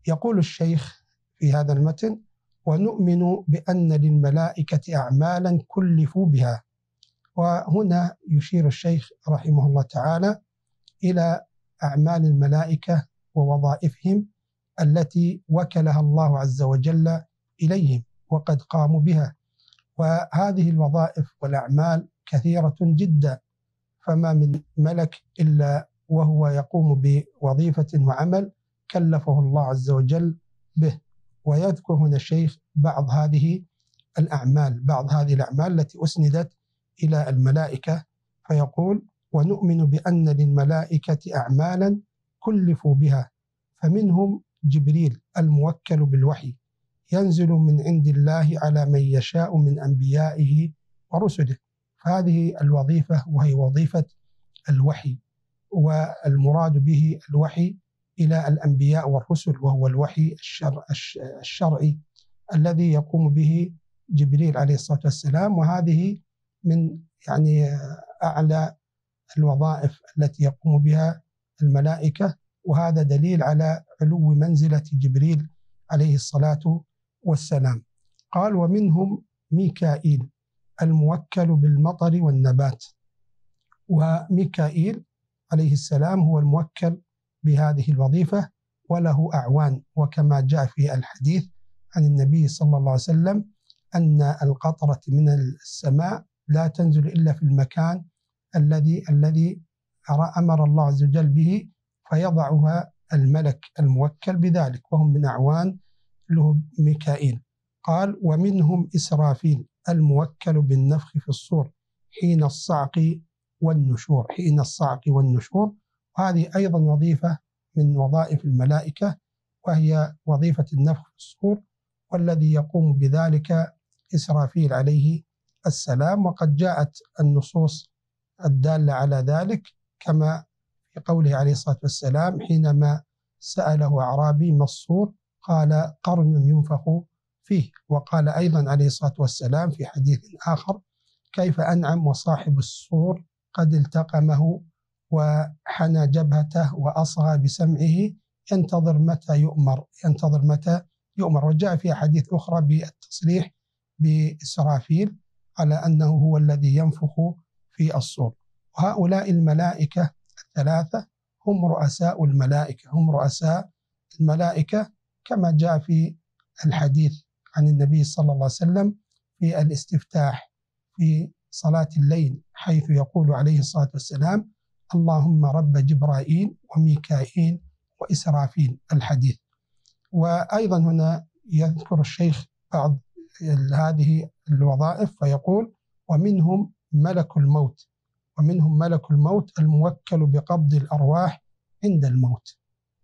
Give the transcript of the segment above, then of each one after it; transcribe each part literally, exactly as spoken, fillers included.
يقول الشيخ في هذا المتن: ونؤمن بأن للملائكة أعمالا كلفوا بها. وهنا يشير الشيخ رحمه الله تعالى إلى أعمال الملائكة ووظائفهم التي وكلها الله عز وجل إليهم وقد قاموا بها. وهذه الوظائف والأعمال كثيرة جدا، فما من ملك إلا وهو يقوم بوظيفة وعمل كلفه الله عز وجل به. ويذكر هنا الشيخ بعض هذه الأعمال بعض هذه الأعمال التي أسندت إلى الملائكة، فيقول: ونؤمن بأن للملائكة أعمالا كلفوا بها، فمنهم جبريل الموكل بالوحي ينزل من عند الله على من يشاء من أنبيائه ورسله. فهذه الوظيفة وهي وظيفة الوحي، والمراد به الوحي إلى الأنبياء والرسل، وهو الوحي الشرع الشرعي الذي يقوم به جبريل عليه الصلاة والسلام. وهذه من يعني أعلى الوظائف التي يقوم بها الملائكة، وهذا دليل على علو منزلة جبريل عليه الصلاة والسلام. قال: ومنهم ميكائيل الموكل بالمطر والنبات. وميكائيل عليه السلام هو الموكل بهذه الوظيفة وله أعوان، وكما جاء في الحديث عن النبي صلى الله عليه وسلم أن القطرة من السماء لا تنزل إلا في المكان الذي الذي أمر الله عز وجل به، فيضعها الملك الموكل بذلك، وهم من أعوان له ميكائيل. قال: ومنهم إسرافيل الموكل بالنفخ في الصور حين الصعق والنشور حين الصعق والنشور وهذه أيضا وظيفة من وظائف الملائكة، وهي وظيفة النفخ في الصور، والذي يقوم بذلك إسرافيل عليه السلام. وقد جاءت النصوص الدالة على ذلك، كما في قوله عليه الصلاة والسلام حينما سأله أعرابي ما الصور قال: قرن ينفخ فيه. وقال أيضا عليه الصلاة والسلام في حديث آخر: كيف أنعم وصاحب الصور قد التقمه وحنى جبهته وأصغى بسمعه ينتظر متى يؤمر ينتظر متى يؤمر. وجاء في حديث أخرى بالتصريح بإسرافيل على أنه هو الذي ينفخ في الصور. وهؤلاء الملائكة الثلاثة هم رؤساء الملائكة هم رؤساء الملائكة كما جاء في الحديث عن النبي صلى الله عليه وسلم في الاستفتاح في صلاة الليل، حيث يقول عليه الصلاة والسلام: اللهم رب جبرائيل وميكائيل وإسرافيل، الحديث. وأيضا هنا يذكر الشيخ بعض هذه الوظائف فيقول: ومنهم ملك الموت ومنهم ملك الموت الموكل بقبض الأرواح عند الموت.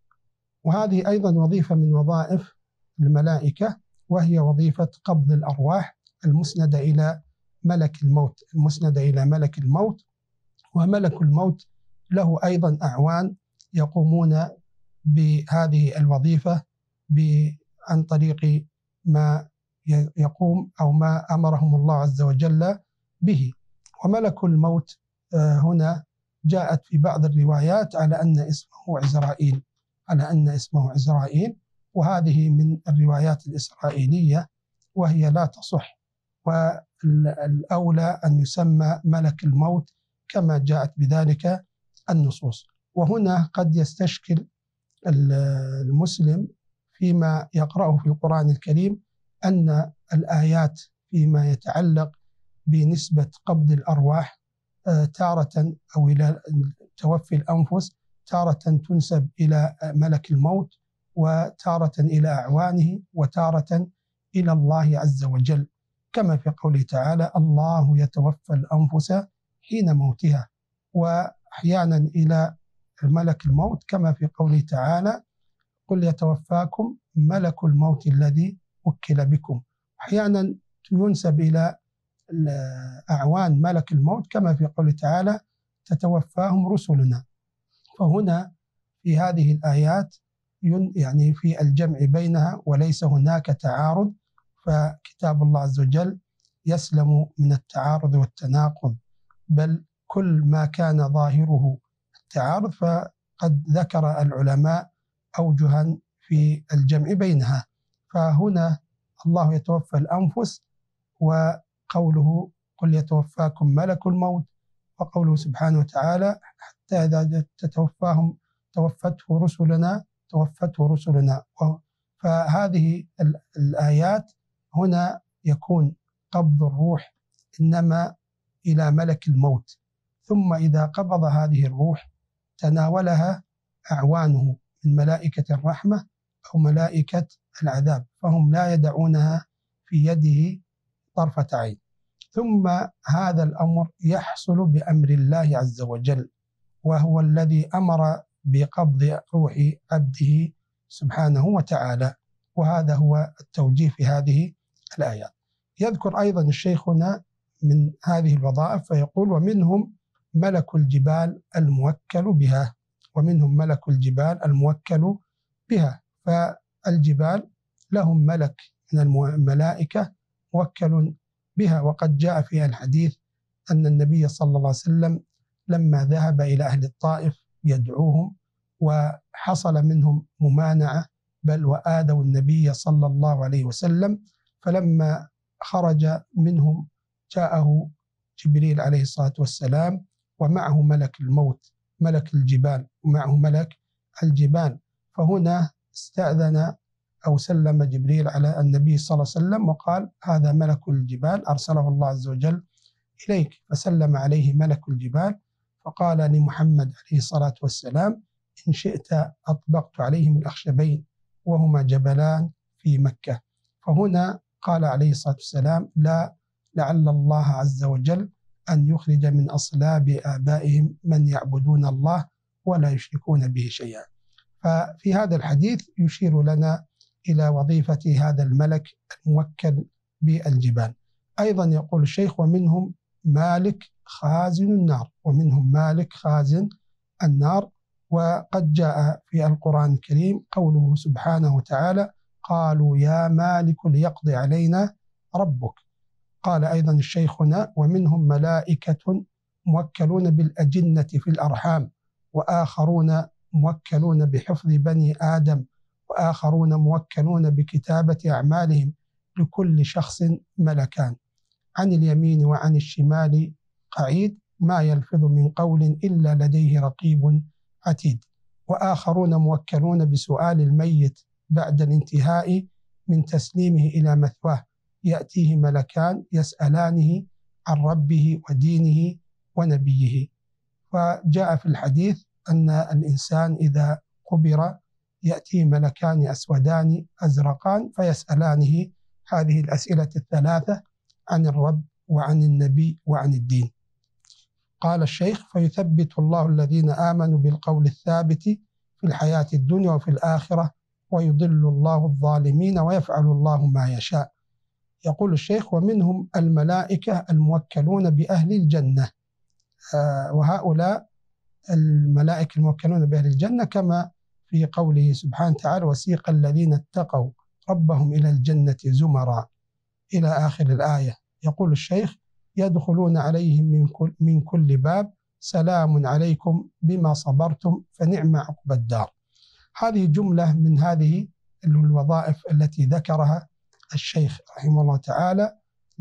وهذه أيضا وظيفة من وظائف الملائكة، وهي وظيفة قبض الأرواح المسندة إلى ملك الموت المسندة إلى ملك الموت. وملك الموت له أيضا أعوان يقومون بهذه الوظيفة عن طريق ما يقوم أو ما أمرهم الله عز وجل به. وملك الموت هنا جاءت في بعض الروايات على أن اسمه عزرائيل على أن اسمه عزرائيل وهذه من الروايات الإسرائيلية وهي لا تصح، والأولى أن يسمى ملك الموت كما جاءت بذلك النصوص. وهنا قد يستشكل المسلم فيما يقرأه في القرآن الكريم أن الآيات فيما يتعلق بنسبة قبض الأرواح تارة أو إلى توفي الأنفس تارة تنسب إلى ملك الموت، وتارة إلى أعوانه، وتارة إلى الله عز وجل، كما في قوله تعالى: الله يتوفى الأنفس حين موتها، وأحيانا إلى ملك الموت كما في قوله تعالى: قل يتوفاكم ملك الموت الذي وكل بكم. أحيانا ينسب إلى أعوان ملك الموت كما في قوله تعالى: تتوفاهم رسلنا. فهنا في هذه الآيات يعني في الجمع بينها وليس هناك تعارض، فكتاب الله عز وجل يسلم من التعارض والتناقض، بل كل ما كان ظاهره التعارض فقد ذكر العلماء أوجها في الجمع بينها. فهنا الله يتوفى الأنفس، وقوله قل يتوفاكم ملك الموت، وقوله سبحانه وتعالى حتى إذا تتوفاهم توفته رسلنا توفته رسلنا. فهذه الآيات هنا يكون قبض الروح إنما إلى ملك الموت، ثم إذا قبض هذه الروح تناولها أعوانه من ملائكة الرحمة أو ملائكة العذاب، فهم لا يدعونها في يده طرفة عين. ثم هذا الأمر يحصل بأمر الله عز وجل، وهو الذي أمر بقبض روح عبده سبحانه وتعالى، وهذا هو التوجيه في هذه الآيات. يذكر أيضا الشيخ هنا من هذه الوظائف فيقول ومنهم ملك الجبال الموكل بها، ومنهم ملك الجبال الموكل بها. فالجبال لهم ملك من الملائكة موكل بها، وقد جاء في الحديث أن النبي صلى الله عليه وسلم لما ذهب إلى أهل الطائف يدعوهم وحصل منهم ممانعة بل وآذوا النبي صلى الله عليه وسلم، فلما خرج منهم جاءه جبريل عليه الصلاة والسلام ومعه ملك الموت ملك الجبال ومعه ملك الجبال. فهنا استأذن أو سلم جبريل على النبي صلى الله عليه وسلم وقال هذا ملك الجبال أرسله الله عز وجل إليك، فسلم عليه ملك الجبال فقال لمحمد عليه الصلاة والسلام إن شئت أطبقت عليهم الأخشبين وهما جبلان في مكة. فهنا قال عليه الصلاة والسلام لا، لعل الله عز وجل أن يخرج من أصلاب آبائهم من يعبدون الله ولا يشركون به شيئا. ففي هذا الحديث يشير لنا إلى وظيفة هذا الملك الموكل بالجبال. أيضا يقول الشيخ ومنهم مالك خازن النار، ومنهم مالك خازن النار. وقد جاء في القرآن الكريم قوله سبحانه وتعالى قالوا يا مالك ليقضي علينا ربك. قال أيضا الشيخ هنا ومنهم ملائكة موكلون بالأجنة في الأرحام، وآخرون موكلون بحفظ بني آدم، وآخرون موكلون بكتابة أعمالهم، لكل شخص ملكان عن اليمين وعن الشمال قعيد ما يلفظ من قول إلا لديه رقيب عتيد. وآخرون موكلون بسؤال الميت بعد الانتهاء من تسليمه إلى مثواه، يأتيه ملكان يسألانه عن ربه ودينه ونبيه. وجاء في الحديث أن الإنسان إذا قبر يأتيه ملكان أسودان أزرقان فيسألانه هذه الأسئلة الثلاثة عن الرب وعن النبي وعن الدين. قال الشيخ فيثبت الله الذين آمنوا بالقول الثابت في الحياة الدنيا وفي الآخرة، ويضل الله الظالمين ويفعل الله ما يشاء. يقول الشيخ ومنهم الملائكة الموكلون بأهل الجنة، آه وهؤلاء الملائكة الموكلون بأهل الجنة كما في قوله سبحانه وتعالى وسيق الذين اتقوا ربهم إلى الجنة زمرا إلى آخر الآية. يقول الشيخ يدخلون عليهم من كل, من كل باب سلام عليكم بما صبرتم فنعم عقبى الدار. هذه جملة من هذه الوظائف التي ذكرها الشيخ رحمه الله تعالى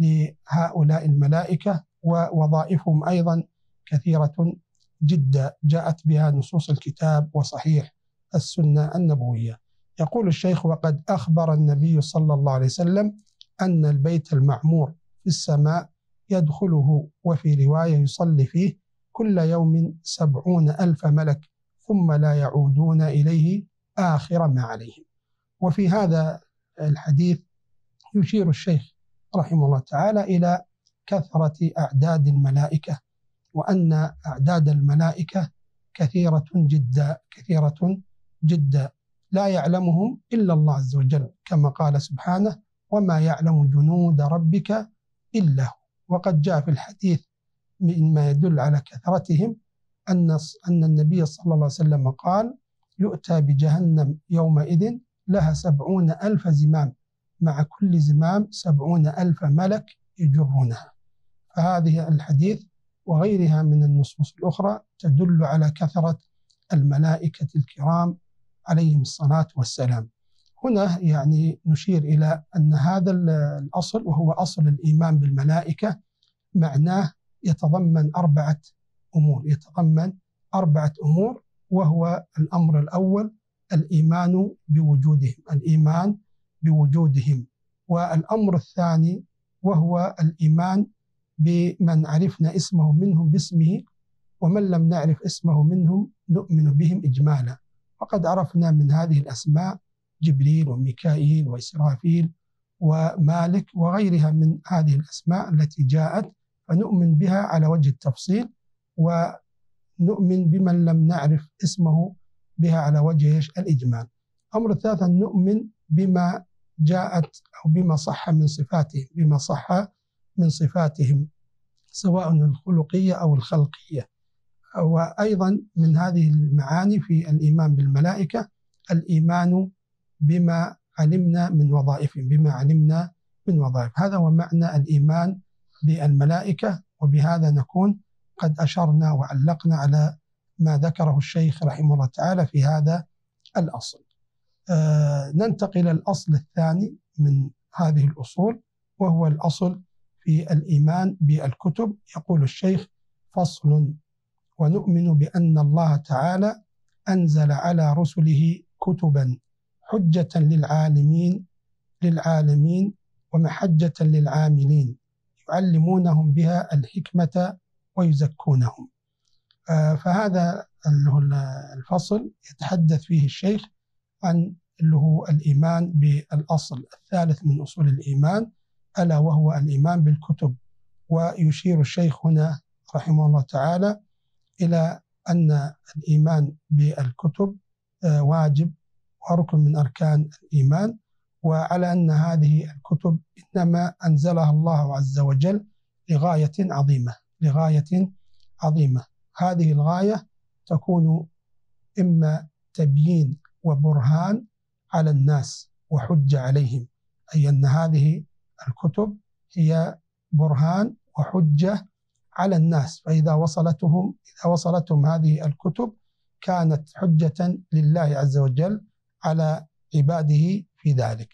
لهؤلاء الملائكة، ووظائفهم أيضا كثيرة جدا جاءت بها نصوص الكتاب وصحيح السنة النبوية. يقول الشيخ وقد أخبر النبي صلى الله عليه وسلم أن البيت المعمور في السماء يدخله وفي رواية يصلي فيه كل يوم سبعون ألف ملك ثم لا يعودون إليه آخر ما عليهم. وفي هذا الحديث يشير الشيخ رحمه الله تعالى إلى كثرة أعداد الملائكة، وأن أعداد الملائكة كثيرة جدا كثيرة جدا لا يعلمهم إلا الله عز وجل، كما قال سبحانه وما يعلم جنود ربك إلا هو. وقد جاء في الحديث مما يدل على كثرتهم أن أن النبي صلى الله عليه وسلم قال يؤتى بجهنم يومئذ لها سبعون ألف زمام مع كل زمام سبعون ألف ملك يجرونها. فهذه الحديث وغيرها من النصوص الأخرى تدل على كثرة الملائكة الكرام عليهم الصلاة والسلام. هنا يعني نشير إلى أن هذا الأصل، وهو أصل الإيمان بالملائكة، معناه يتضمن أربعة أمور يتضمن أربعة أمور وهو الأمر الأول الإيمان بوجودهم الإيمان بوجودهم والأمر الثاني وهو الإيمان بمن عرفنا اسمه منهم باسمه، ومن لم نعرف اسمه منهم نؤمن بهم إجمالا. وقد عرفنا من هذه الأسماء جبريل وميكائيل وإسرافيل ومالك وغيرها من هذه الأسماء التي جاءت، فنؤمن بها على وجه التفصيل، ونؤمن بمن لم نعرف اسمه بها على وجه الإجمال. الأمر الثالث أن نؤمن بما جاءت أو بما صح من صفاتهم بما صح من صفاتهم سواء الخلقية أو الخلقية. وأيضا من هذه المعاني في الإيمان بالملائكة الإيمان بما علمنا من وظائفهم بما علمنا من وظائف. هذا هو معنى الإيمان بالملائكة، وبهذا نكون قد أشرنا وعلقنا على ما ذكره الشيخ رحمه الله تعالى في هذا الأصل. آه ننتقل إلى الأصل الثاني من هذه الأصول، وهو الأصل في الإيمان بالكتب. يقول الشيخ: فصل: ونؤمن بأن الله تعالى أنزل على رسله كتبا حجة للعالمين للعالمين ومحجة للعاملين يعلمونهم بها الحكمة ويزكونهم. آه فهذا الفصل يتحدث فيه الشيخ عن اللي هو الإيمان بالأصل الثالث من أصول الإيمان، ألا وهو الإيمان بالكتب. ويشير الشيخ هنا رحمه الله تعالى إلى أن الإيمان بالكتب واجب وركن من أركان الإيمان، وعلى أن هذه الكتب إنما أنزلها الله عز وجل لغاية عظيمة لغاية عظيمة هذه الغاية تكون إما تبيين وبرهان على الناس وحجة عليهم، أي أن هذه الكتب هي برهان وحجة على الناس، فإذا وصلتهم إذا وصلتهم هذه الكتب كانت حجة لله عز وجل على عباده في ذلك.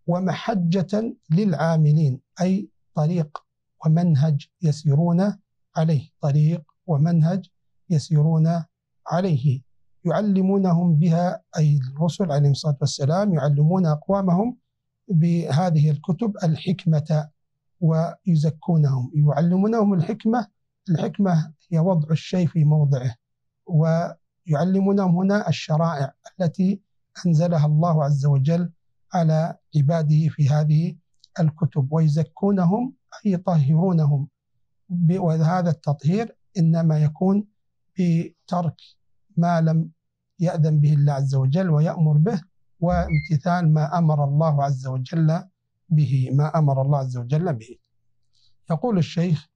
ومحجة للعاملين، أي طريق ومنهج يسيرون عليه طريق ومنهج يسيرون عليه يعلمونهم بها، أي الرسل عليهم الصلاة والسلام يعلمون أقوامهم بهذه الكتب الحكمة ويزكونهم. يعلمونهم الحكمة الحكمة هي وضع الشيء في موضعه، ويعلمونهم هنا الشرائع التي أنزلها الله عز وجل على عباده في هذه الكتب. ويزكونهم أي يطهرونهم، وهذا التطهير إنما يكون بترك ما لم يأذن به الله عز وجل ويأمر به، وامتثال ما أمر الله عز وجل به ما أمر الله عز وجل به. يقول الشيخ: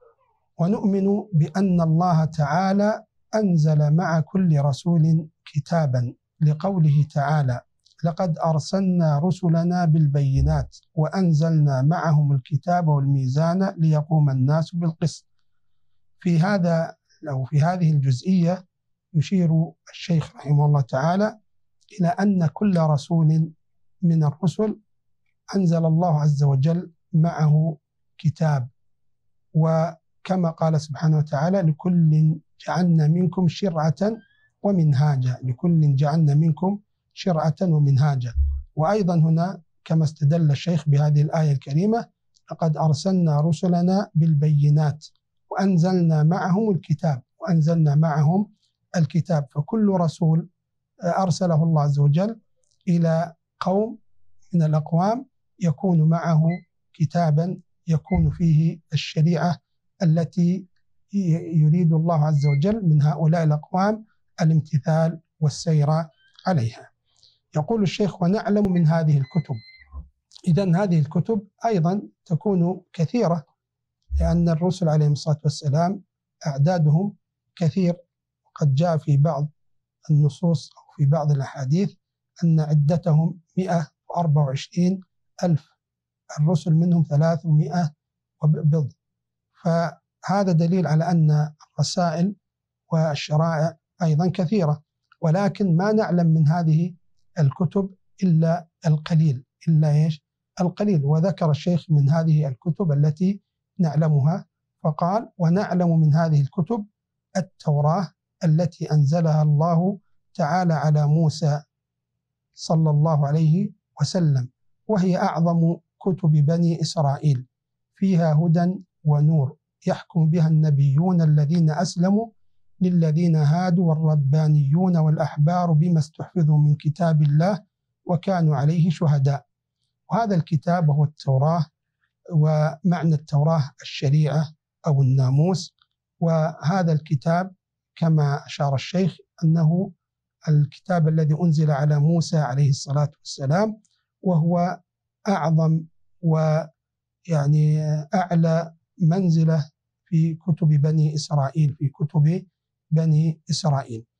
ونؤمن بأن الله تعالى أنزل مع كل رسول كتابا، لقوله تعالى: لقد أرسلنا رسلنا بالبينات وأنزلنا معهم الكتاب والميزان ليقوم الناس بالقسط. في هذا أو في هذه الجزئية يشير الشيخ رحمه الله تعالى إلى أن كل رسول من الرسل أنزل الله عز وجل معه كتاب، وكما قال سبحانه وتعالى: لكل جعلنا منكم شرعة ومنهاجا لكل جعلنا منكم شرعة ومنهاجا. وأيضا هنا كما استدل الشيخ بهذه الآية الكريمة: لقد أرسلنا رسلنا بالبينات وأنزلنا معهم الكتاب وأنزلنا معهم الكتاب. فكل رسول أرسله الله عز وجل إلى قوم من الأقوام يكون معه كتابا يكون فيه الشريعة التي يريد الله عز وجل من هؤلاء الأقوام الامتثال والسير عليها. يقول الشيخ: ونعلم من هذه الكتب. إذن هذه الكتب أيضا تكون كثيرة، لأن الرسل عليهم الصلاة والسلام أعدادهم كثير، وقد جاء في بعض النصوص أو في بعض الأحاديث أن عدتهم مئة وأربعة وعشرين ألف، الرسل منهم ثلاثمائة وبضع. فهذا دليل على أن الرسائل والشرائع أيضا كثيرة، ولكن ما نعلم من هذه الكتب إلا القليل إلا إيش؟ القليل. وذكر الشيخ من هذه الكتب التي نعلمها، فقال: ونعلم من هذه الكتب التوراة التي أنزلها الله تعالى على موسى صلى الله عليه وسلم، وهي أعظم كتب بني إسرائيل، فيها هدى ونور يحكم بها النبيون الذين أسلموا للذين هادوا والربانيون والأحبار بما استحفظوا من كتاب الله وكانوا عليه شهداء. وهذا الكتاب هو التوراة، ومعنى التوراة الشريعة أو الناموس. وهذا الكتاب كما أشار الشيخ أنه الكتاب الذي أنزل على موسى عليه الصلاة والسلام، وهو أعظم ويعني أعلى منزلة في كتب بني إسرائيل في كتب بني إسرائيل.